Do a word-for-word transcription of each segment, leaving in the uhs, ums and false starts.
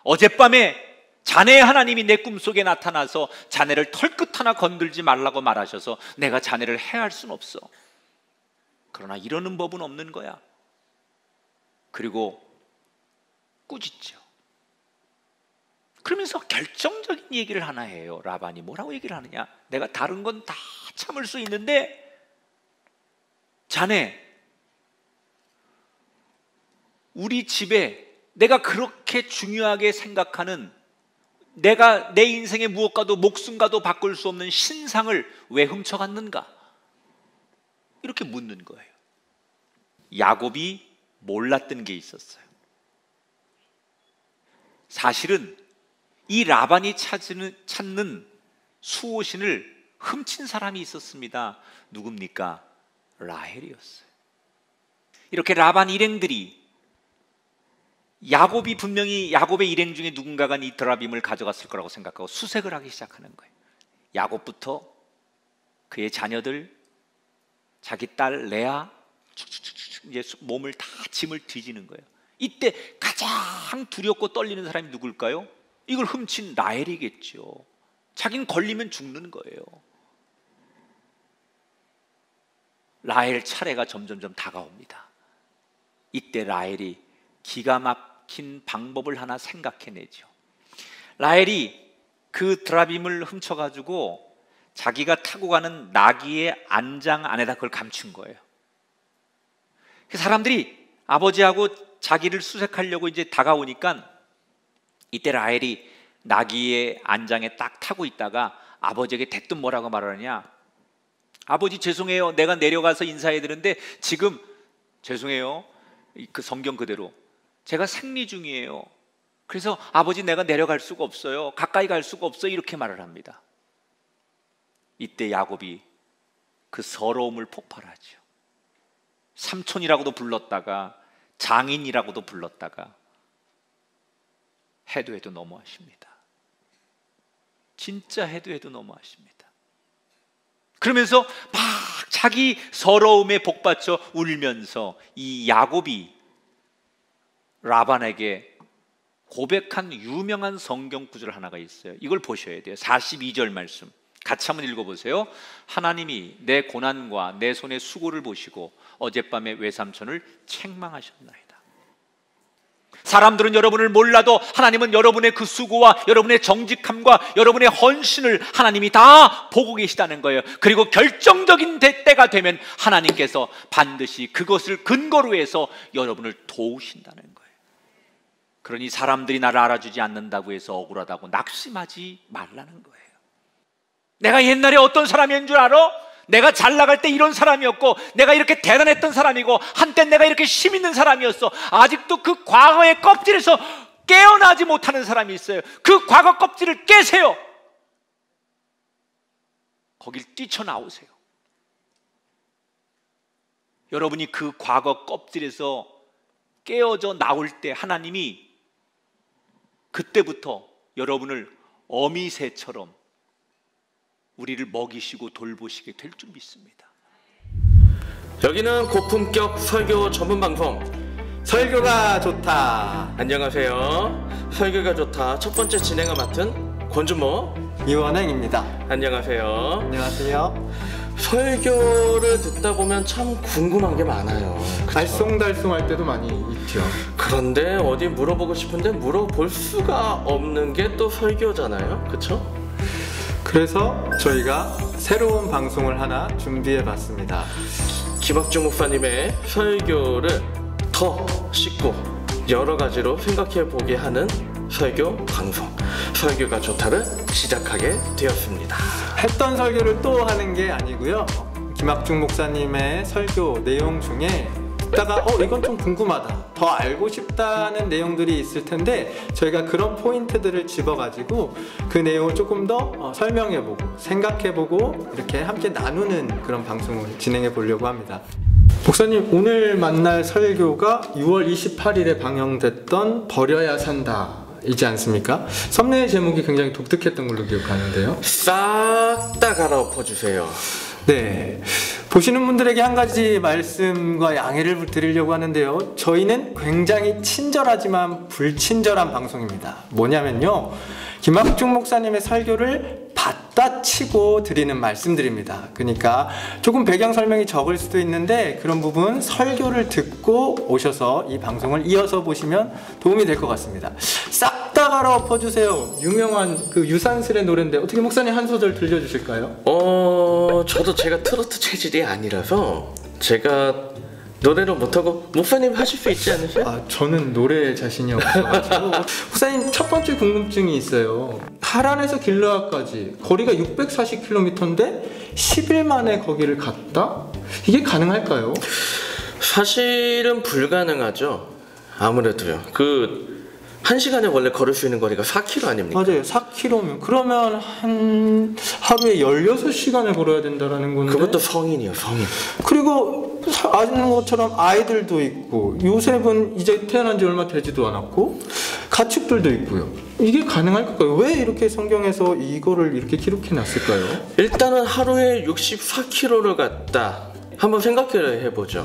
어젯밤에 자네의 하나님이 내 꿈속에 나타나서 자네를 털끝 하나 건들지 말라고 말하셔서 내가 자네를 해할 수는 없어. 그러나 이러는 법은 없는 거야. 그리고 꾸짖죠. 그러면서 결정적인 얘기를 하나 해요. 라반이 뭐라고 얘기를 하느냐? 내가 다른 건 다 참을 수 있는데 자네, 우리 집에 내가 그렇게 중요하게 생각하는, 내가 내 인생의 무엇과도 목숨과도 바꿀 수 없는 신상을 왜 훔쳐갔는가? 이렇게 묻는 거예요. 야곱이 몰랐던 게 있었어요. 사실은 이 라반이 찾는, 찾는 수호신을 훔친 사람이 있었습니다. 누굽니까? 라헬이었어요. 이렇게 라반 일행들이, 야곱이 분명히 야곱의 일행 중에 누군가가 이 드라빔을 가져갔을 거라고 생각하고 수색을 하기 시작하는 거예요. 야곱부터 그의 자녀들, 자기 딸 레아, 이제 몸을 다 짐을 뒤지는 거예요. 이때 가장 두렵고 떨리는 사람이 누굴까요? 이걸 훔친 라헬이겠죠. 자기는 걸리면 죽는 거예요. 라헬 차례가 점점점 다가옵니다. 이때 라헬이 기가 막힌 방법을 하나 생각해내죠. 라헬이 그 드라빔을 훔쳐가지고 자기가 타고 가는 나귀의 안장 안에다 그걸 감춘 거예요. 사람들이 아버지하고 자기를 수색하려고 이제 다가오니까 이때 라헬이 나귀의 안장에 딱 타고 있다가 아버지에게 대뜸 뭐라고 말하느냐? 아버지 죄송해요. 내가 내려가서 인사해 드는데 지금 죄송해요. 그 성경 그대로 제가 생리 중이에요. 그래서 아버지 내가 내려갈 수가 없어요. 가까이 갈 수가 없어요. 이렇게 말을 합니다. 이때 야곱이 그 서러움을 폭발하죠. 삼촌이라고도 불렀다가 장인이라고도 불렀다가 해도 해도 너무하십니다. 진짜 해도 해도 너무하십니다. 그러면서 막 자기 서러움에 복받쳐 울면서 이 야곱이 라반에게 고백한 유명한 성경 구절 하나가 있어요. 이걸 보셔야 돼요. 사십이 절 말씀 같이 한번 읽어보세요. 하나님이 내 고난과 내 손의 수고를 보시고 어젯밤에 외삼촌을 책망하셨나이다. 사람들은 여러분을 몰라도 하나님은 여러분의 그 수고와 여러분의 정직함과 여러분의 헌신을 하나님이 다 보고 계시다는 거예요. 그리고 결정적인 때가 되면 하나님께서 반드시 그것을 근거로 해서 여러분을 도우신다는 거예요. 그러니 사람들이 나를 알아주지 않는다고 해서 억울하다고 낙심하지 말라는 거예요. 내가 옛날에 어떤 사람인 줄 알아? 내가 잘 나갈 때 이런 사람이었고 내가 이렇게 대단했던 사람이고 한때 내가 이렇게 힘 있는 사람이었어. 아직도 그 과거의 껍질에서 깨어나지 못하는 사람이 있어요. 그 과거 껍질을 깨세요. 거길 뛰쳐나오세요. 여러분이 그 과거 껍질에서 깨어져 나올 때 하나님이 그때부터 여러분을 어미새처럼 우리를 먹이시고 돌보시게 될 줄 믿습니다. 여기는 고품격 설교 전문 방송 설교가 좋다. 안녕하세요. 설교가 좋다 첫 번째 진행을 맡은 권준모 이원행입니다. 안녕하세요. 안녕하세요. 설교를 듣다 보면 참 궁금한 게 많아요. 그쵸? 알쏭달쏭할 때도 많이 있죠. 그런데 어디 물어보고 싶은데 물어볼 수가 없는 게 또 설교잖아요. 그렇죠? 그래서 저희가 새로운 방송을 하나 준비해봤습니다. 김학중 목사님의 설교를 더 쉽고 여러 가지로 생각해보게 하는 설교 방송 설교가 좋다를 시작하게 되었습니다. 했던 설교를 또 하는 게 아니고요. 김학중 목사님의 설교 내용 중에 듣다가 어 이건 좀 궁금하다, 더 알고 싶다는 내용들이 있을 텐데 저희가 그런 포인트들을 집어가지고 그 내용을 조금 더 어, 설명해보고 생각해보고 이렇게 함께 나누는 그런 방송을 진행해 보려고 합니다. 목사님, 오늘 만날 설교가 유월 이십팔일에 방영됐던 버려야 산다 이지 않습니까? 썸네일 제목이 굉장히 독특했던 걸로 기억하는데요. 싹 다 갈아엎어주세요. 네, 보시는 분들에게 한 가지 말씀과 양해를 드리려고 하는데요. 저희는 굉장히 친절하지만 불친절한 방송입니다. 뭐냐면요, 김학중 목사님의 설교를 받다치고 드리는 말씀드립니다. 그러니까 조금 배경 설명이 적을 수도 있는데 그런 부분 설교를 듣고 오셔서 이 방송을 이어서 보시면 도움이 될 것 같습니다. 싹 다 갈아엎어주세요. 유명한 그 유산슬의 노래인데 어떻게 목사님 한 소절 들려주실까요? 어... 저도 제가 트로트 체질이 아니라서 제가 노래를 못하고 목사님 하실 수 있지 않으세요? 아, 저는 노래에 자신이 없어가지고. 목사님, 첫 번째 궁금증이 있어요. 하란에서 길르앗까지 거리가 육백사십 킬로미터인데 십 일 만에 거기를 갔다? 이게 가능할까요? 사실은 불가능하죠. 아무래도요. 그 한 시간에 원래 걸을 수 있는 거리가 사 킬로미터 아닙니까? 맞아요. 사 킬로미터면 그러면 한 하루에 열여섯 시간을 걸어야 된다라는 건데. 그것도 성인이요, 성인. 그리고 아시는 것처럼 아이들도 있고 요셉은 이제 태어난 지 얼마 되지도 않았고 가축들도 있고요. 이게 가능할까요? 왜 이렇게 성경에서 이거를 이렇게 기록해 놨을까요? 일단은 하루에 육십사 킬로미터를 갔다. 한번 생각해 해보죠.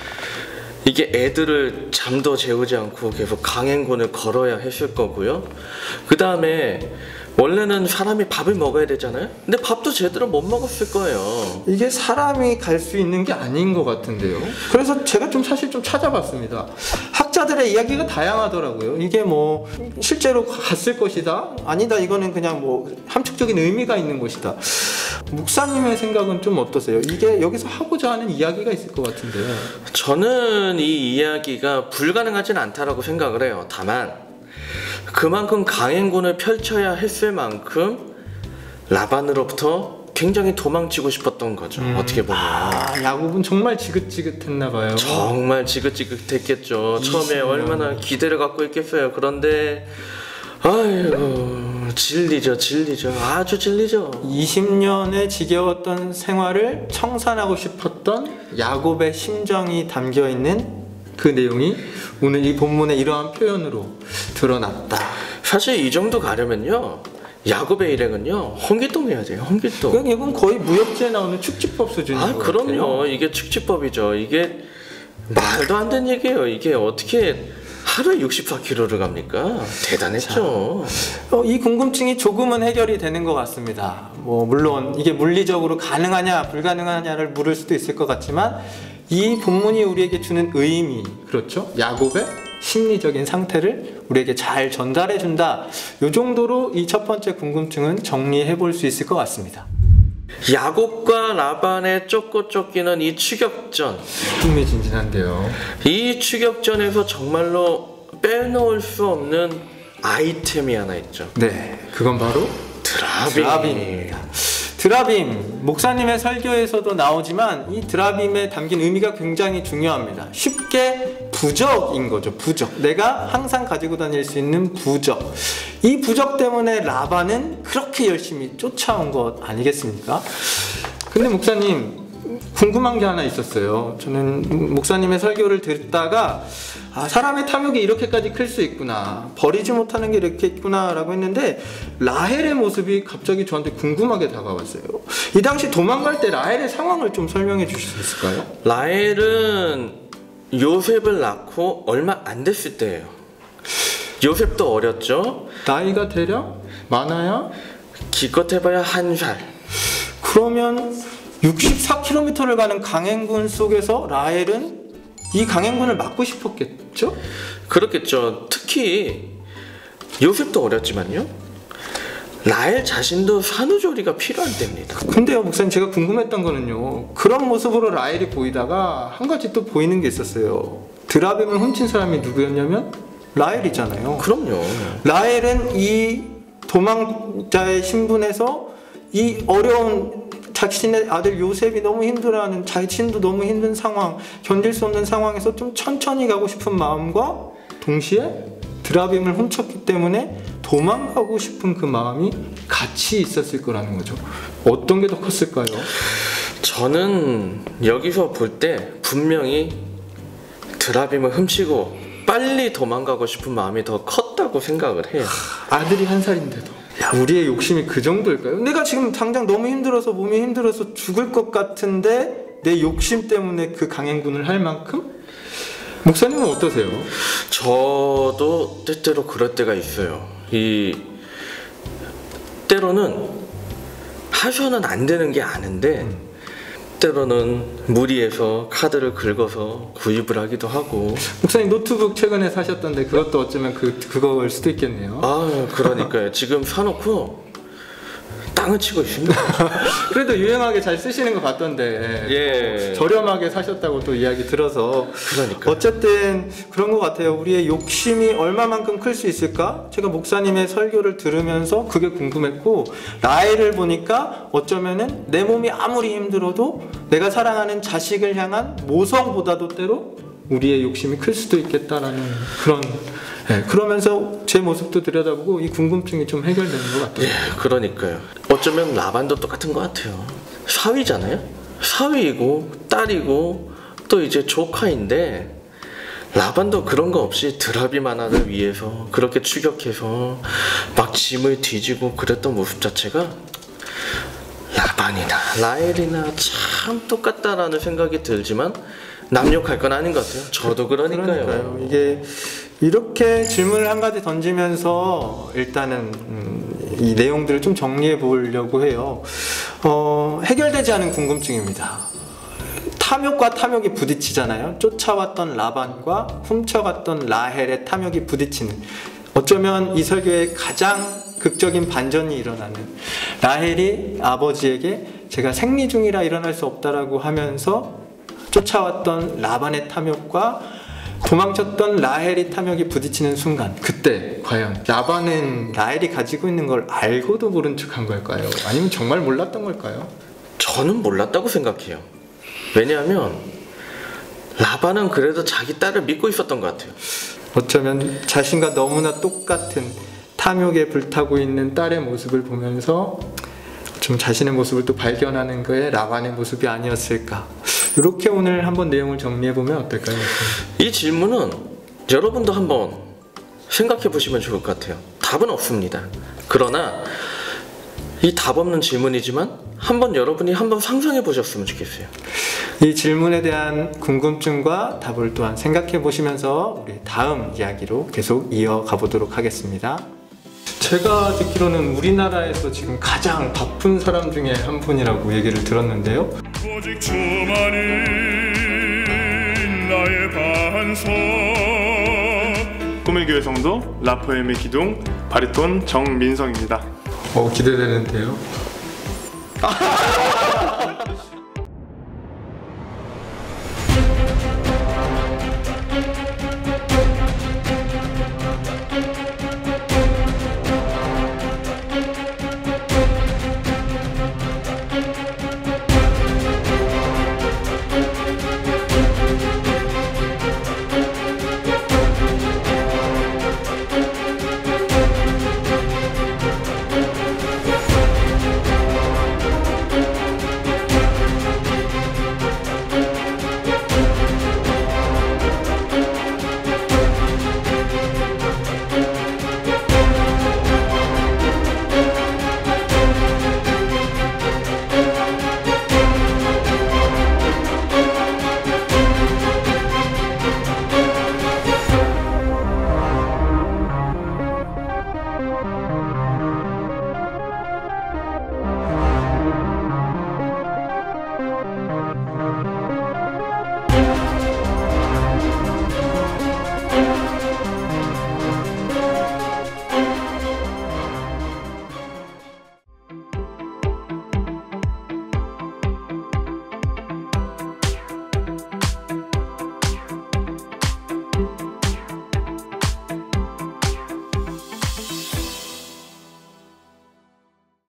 이게 애들을 잠도 재우지 않고 계속 강행군을 걸어야 했을 거고요. 그 다음에 원래는 사람이 밥을 먹어야 되잖아요. 근데 밥도 제대로 못 먹었을 거예요. 이게 사람이 갈 수 있는 게 아닌 것 같은데요. 그래서 제가 좀 사실 좀 찾아봤습니다. 학자들의 이야기가 다양하더라고요. 이게 뭐 실제로 갔을 것이다, 아니다, 이거는 그냥 뭐 함축적인 의미가 있는 것이다. 목사님의 생각은 좀 어떠세요? 이게 여기서 하고자 하는 이야기가 있을 것 같은데. 저는 이 이야기가 불가능하진 않다라고 생각을 해요. 다만 그만큼 강행군을 펼쳐야 했을 만큼 라반으로부터 굉장히 도망치고 싶었던 거죠. 음. 어떻게 보면. 아, 야곱은 정말 지긋지긋했나 봐요. 정말 지긋지긋했겠죠. 처음에 얼마나 기대를 갖고 있겠어요. 그런데 아이고, 진리죠, 진리죠. 아주 진리죠. 이십 년의 지겨웠던 생활을 청산하고 싶었던 야곱의 심정이 담겨있는 그 내용이 오늘 이 본문의 이러한 표현으로 드러났다. 사실 이 정도 가려면요, 야곱의 일행은요 홍길동 해야 돼요. 홍길동. 이건 거의 무협지에 나오는 축지법 수준인 아, 것 그럼요. 같아요. 이게 축지법이죠. 이게 말도 안 되는 얘기예요. 이게 어떻게 하루에 육십사 킬로미터를 갑니까? 대단했죠. 자, 어, 이 궁금증이 조금은 해결이 되는 것 같습니다. 뭐 물론 이게 물리적으로 가능하냐 불가능하냐를 물을 수도 있을 것 같지만 이 본문이 우리에게 주는 의미, 그렇죠? 야곱의 심리적인 상태를 우리에게 잘 전달해 준다. 이 정도로 이 첫 번째 궁금증은 정리해 볼 수 있을 것 같습니다. 야곱과 라반의 쫓고 쫓기는 이 추격전, 흥미진진한데요. 이 추격전에서 정말로 빼놓을 수 없는 아이템이 하나 있죠. 네, 그건 바로 드라빔. 드라빔입니다. 드라빔, 목사님의 설교에서도 나오지만 이 드라빔에 담긴 의미가 굉장히 중요합니다. 쉽게 부적인 거죠. 부적. 내가 항상 가지고 다닐 수 있는 부적. 이 부적 때문에 라반은 그렇게 열심히 쫓아온 것 아니겠습니까? 근데 목사님, 궁금한 게 하나 있었어요. 저는 목사님의 설교를 듣다가 아, 사람의 탐욕이 이렇게까지 클 수 있구나, 버리지 못하는 게 이렇게 있구나 라고 했는데 라헬의 모습이 갑자기 저한테 궁금하게 다가왔어요. 이 당시 도망갈 때 라헬의 상황을 좀 설명해 주실 수 있을까요? 라헬은 요셉을 낳고 얼마 안 됐을 때예요. 요셉도 어렸죠. 나이가 대략 많아야? 기껏해봐야 한 살. 그러면 육십사 킬로미터를 가는 강행군 속에서 라헬은 이 강행군을 막고 싶었겠죠? 그렇겠죠. 특히 요셉도 어렸지만요, 라헬 자신도 산후조리가 필요할 때입니다. 근데요 목사님, 제가 궁금했던 거는요, 그런 모습으로 라헬이 보이다가 한 가지 또 보이는 게 있었어요. 드라빔을 훔친 사람이 누구였냐면 라헬이잖아요. 그럼요. 라헬은 이 도망자의 신분에서 이 어려운 자신의 아들 요셉이 너무 힘들어하는, 자신도 너무 힘든 상황, 견딜 수 없는 상황에서 좀 천천히 가고 싶은 마음과 동시에 드라빔을 훔쳤기 때문에 도망가고 싶은 그 마음이 같이 있었을 거라는 거죠. 어떤 게 더 컸을까요? 저는 여기서 볼 때 분명히 드라빔을 훔치고 빨리 도망가고 싶은 마음이 더 컸다고 생각을 해요. 아들이 한 살인데도. 야, 우리의 욕심이 그 정도일까요? 내가 지금 당장 너무 힘들어서, 몸이 힘들어서 죽을 것 같은데 내 욕심 때문에 그 강행군을 할 만큼? 목사님은 어떠세요? 저도 때때로 그럴 때가 있어요. 이 때로는 하셔는 안 되는 게 아는데 음. 때로는 무리해서 카드를 긁어서 구입을 하기도 하고. 목사님 노트북 최근에 사셨던데 그것도 어쩌면 그, 그거일 수도 있겠네요. 아 그러니까요. 지금 사놓고 땅을 치고 있습니다. 그래도 유용하게 잘 쓰시는 것 같던데 예. 저렴하게 사셨다고 또 이야기 들어서. 그러니까 어쨌든 그런 것 같아요. 우리의 욕심이 얼마만큼 클 수 있을까? 제가 목사님의 설교를 들으면서 그게 궁금했고, 라헬을 보니까 어쩌면은 내 몸이 아무리 힘들어도 내가 사랑하는 자식을 향한 모성보다도 때로 우리의 욕심이 클 수도 있겠다라는 그런, 네, 그러면서 제 모습도 들여다보고 이 궁금증이 좀 해결되는 것 같아요. 예, 그러니까요. 어쩌면 라반도 똑같은 것 같아요. 사위잖아요. 사위이고 딸이고 또 이제 조카인데, 라반도 그런 거 없이 드라비마나를 위해서 그렇게 추격해서 막 짐을 뒤지고 그랬던 모습 자체가 라반이나 라헬이나 참 똑같다라는 생각이 들지만 남욕할 건 아닌 것 같아요. 저도 그러니까요. 그러니까요. 이게 이렇게 질문을 한 가지 던지면서 일단은 음, 이 내용들을 좀 정리해 보려고 해요. 어, 해결되지 않은 궁금증입니다. 탐욕과 탐욕이 부딪히잖아요. 쫓아왔던 라반과 훔쳐갔던 라헬의 탐욕이 부딪히는, 어쩌면 이 설교의 가장 극적인 반전이 일어나는, 라헬이 아버지에게 제가 생리 중이라 일어날 수 없다라고 하면서 쫓아왔던 라반의 탐욕과 도망쳤던 라헬의 탐욕이 부딪히는 순간, 그때 과연 라반은 라헬이 가지고 있는 걸 알고도 모른 척한 걸까요? 아니면 정말 몰랐던 걸까요? 저는 몰랐다고 생각해요. 왜냐하면 라반은 그래도 자기 딸을 믿고 있었던 것 같아요. 어쩌면 자신과 너무나 똑같은 탐욕에 불타고 있는 딸의 모습을 보면서 좀 자신의 모습을 또 발견하는 거에 라반의 모습이 아니었을까. 이렇게 오늘 한번 내용을 정리해보면 어떨까요? 이 질문은 여러분도 한번 생각해 보시면 좋을 것 같아요. 답은 없습니다. 그러나 이 답 없는 질문이지만 한번 여러분이 한번 상상해 보셨으면 좋겠어요. 이 질문에 대한 궁금증과 답을 또한 생각해 보시면서 우리 다음 이야기로 계속 이어가 보도록 하겠습니다. 제가 듣기로는 우리나라에서 지금 가장 바쁜 사람 중에 한 분이라고 얘기를 들었는데요. 오직 주만이 나의 반석. 꿈의 교회 성도 라포엠의 기둥 바리톤 정민성입니다. 어, 기대되는데요.